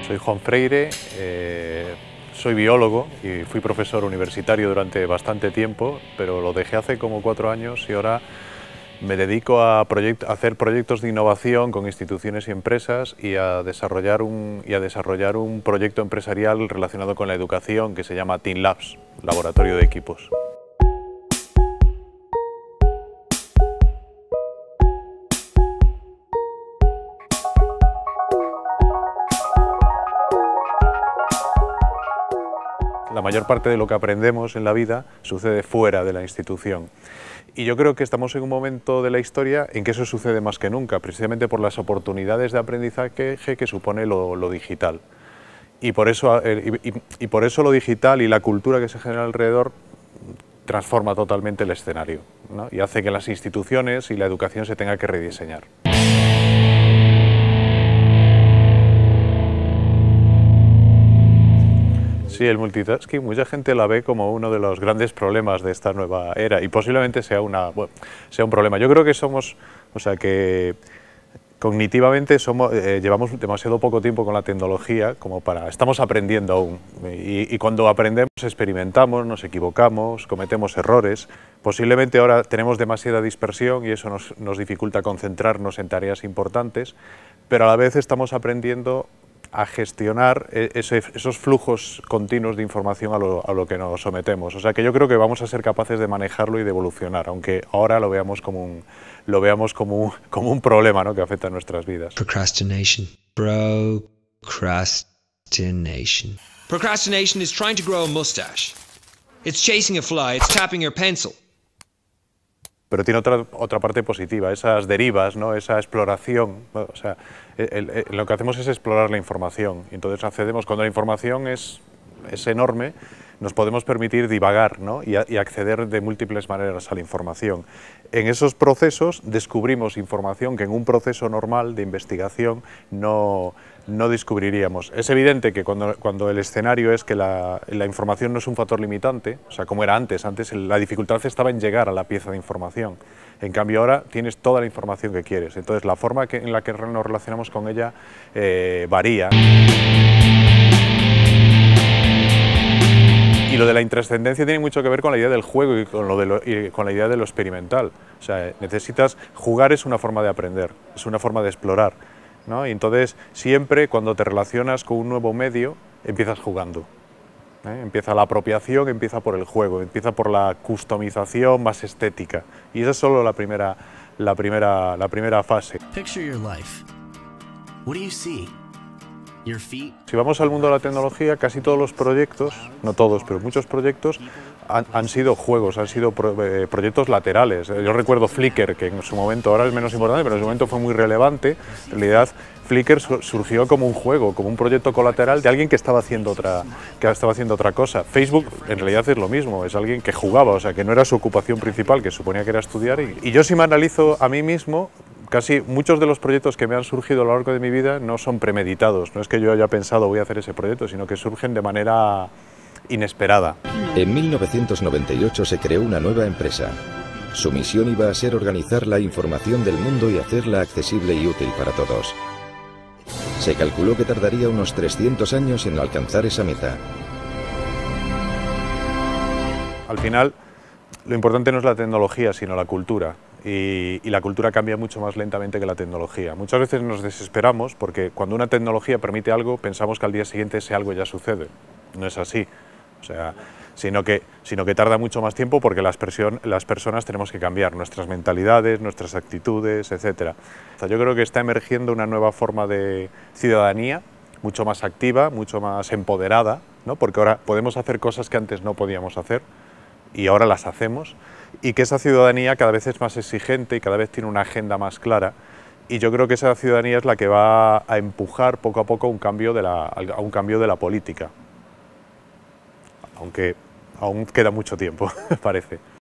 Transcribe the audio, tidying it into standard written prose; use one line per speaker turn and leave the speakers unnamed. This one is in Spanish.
Soy Juan Freire, soy biólogo y fui profesor universitario durante bastante tiempo, pero lo dejé hace como 4 años y ahora me dedico a hacer proyectos de innovación con instituciones y empresas y a desarrollar un proyecto empresarial relacionado con la educación que se llama Team Labs, Laboratorio de Equipos. La mayor parte de lo que aprendemos en la vida sucede fuera de la institución. Y yo creo que estamos en un momento de la historia en que eso sucede más que nunca, precisamente por las oportunidades de aprendizaje que supone lo digital. Y por eso lo digital y la cultura que se genera alrededor transforma totalmente el escenario, ¿no? Y hace que las instituciones y la educación se tenga que rediseñar. Sí, el multitasking mucha gente la ve como uno de los grandes problemas de esta nueva era y posiblemente sea un problema. Yo creo que que cognitivamente llevamos demasiado poco tiempo con la tecnología como estamos aprendiendo aún y cuando aprendemos experimentamos, nos equivocamos, cometemos errores. Posiblemente ahora tenemos demasiada dispersión y eso nos dificulta concentrarnos en tareas importantes, pero a la vez estamos aprendiendo a gestionar esos flujos continuos de información a lo que nos sometemos. O sea que yo creo que vamos a ser capaces de manejarlo y de evolucionar, aunque ahora lo veamos como un problema, ¿no?, que afecta a nuestras vidas.
Procrastination. Procrastination. Procrastination is trying to grow a mustache. It's chasing a fly, it's tapping your pencil.
Pero tiene otra parte positiva, esas derivas, ¿no?, esa exploración, ¿no? O sea, lo que hacemos es explorar la información, y entonces cuando la información es enorme, nos podemos permitir divagar, ¿no?, y acceder de múltiples maneras a la información. En esos procesos descubrimos información que en un proceso normal de investigación no descubriríamos. Es evidente que cuando el escenario es que la información no es un factor limitante, o sea, como era antes la dificultad estaba en llegar a la pieza de información. En cambio ahora tienes toda la información que quieres, entonces la forma en la que nos relacionamos con ella varía. Y lo de la intrascendencia tiene mucho que ver con la idea del juego y con la idea de lo experimental. O sea, jugar es una forma de aprender, es una forma de explorar, ¿no? Y entonces siempre cuando te relacionas con un nuevo medio, empiezas jugando, ¿eh? Empieza la apropiación, empieza por el juego, empieza por la customización más estética. Y esa es solo la primera fase.
Picture your life. What do you see?
Si vamos al mundo de la tecnología, casi todos los proyectos, no todos, pero muchos proyectos han sido juegos, han sido proyectos laterales. Yo recuerdo Flickr, que en su momento, ahora es menos importante, pero en su momento fue muy relevante. En realidad, Flickr surgió como un juego, como un proyecto colateral de alguien que estaba haciendo otra cosa. Facebook, en realidad, es lo mismo, es alguien que jugaba, o sea, que no era su ocupación principal, que suponía que era estudiar. Y yo, si me analizo a mí mismo, casi muchos de los proyectos que me han surgido a lo largo de mi vida no son premeditados, no es que yo haya pensado voy a hacer ese proyecto, sino que surgen de manera inesperada.
En 1998 se creó una nueva empresa. Su misión iba a ser organizar la información del mundo y hacerla accesible y útil para todos. Se calculó que tardaría unos 300 años en alcanzar esa meta.
Al final, lo importante no es la tecnología, sino la cultura. Y la cultura cambia mucho más lentamente que la tecnología. Muchas veces nos desesperamos porque cuando una tecnología permite algo, pensamos que al día siguiente ese algo ya sucede. No es así. O sea, sino que tarda mucho más tiempo porque las personas tenemos que cambiar nuestras mentalidades, nuestras actitudes, etc. O sea, yo creo que está emergiendo una nueva forma de ciudadanía, mucho más activa, mucho más empoderada, ¿no?, porque ahora podemos hacer cosas que antes no podíamos hacer y ahora las hacemos, y que esa ciudadanía cada vez es más exigente y cada vez tiene una agenda más clara, y yo creo que esa ciudadanía es la que va a empujar poco a poco a un cambio de la política, aunque aún queda mucho tiempo, parece.